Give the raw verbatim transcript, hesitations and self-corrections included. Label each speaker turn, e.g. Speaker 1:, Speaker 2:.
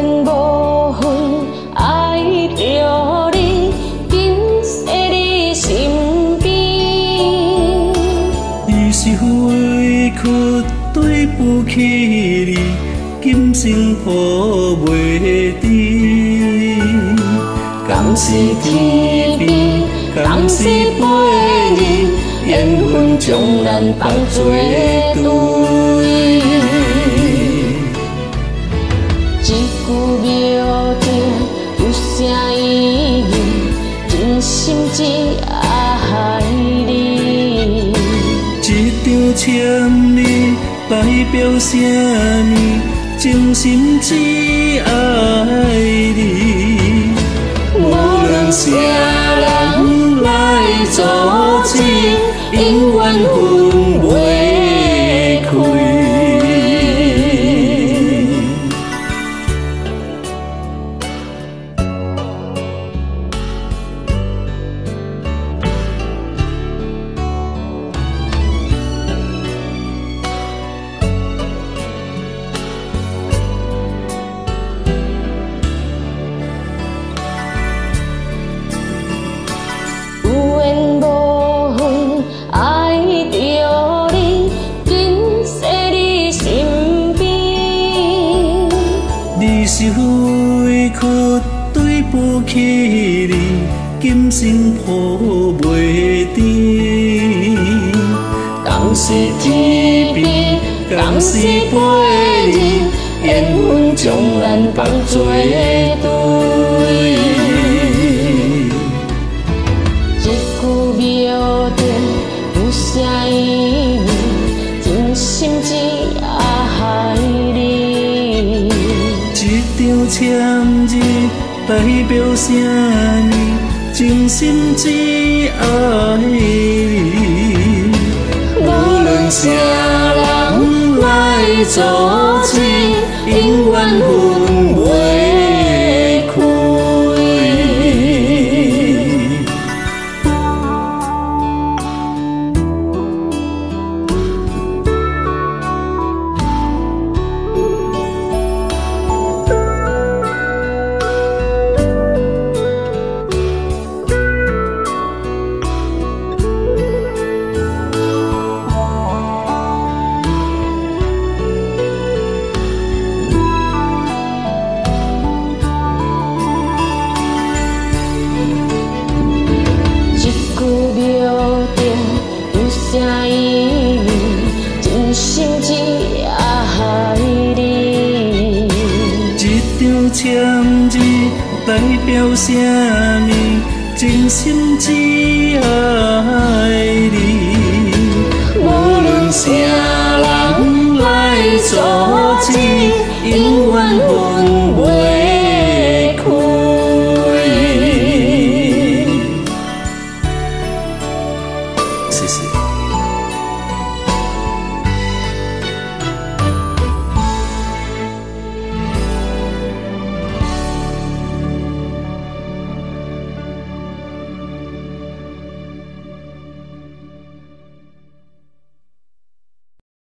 Speaker 1: 缘无分，爱着你，紧贴你身边。
Speaker 2: 你是委屈对不起你，今生抱袂低。
Speaker 1: 敢是天边，敢是陪你，缘分将咱放做对。一句描定有啥意义？真心只爱你。
Speaker 2: 一张签字代表啥物？真心只爱你。无论啥人来阻止，永远分袂开。你是委屈对不起你，今生抱袂低。
Speaker 1: 敢是天边，敢是陪你，缘分将咱放做对。一句描定有啥意义？真心只爱你。
Speaker 2: 一张签字代表啥物？真心只爱你。无论啥人来阻止，永远分袂开。
Speaker 1: 啥意义？真心只爱你。
Speaker 2: 一张签字代表啥物？真心只爱你。无论啥人来阻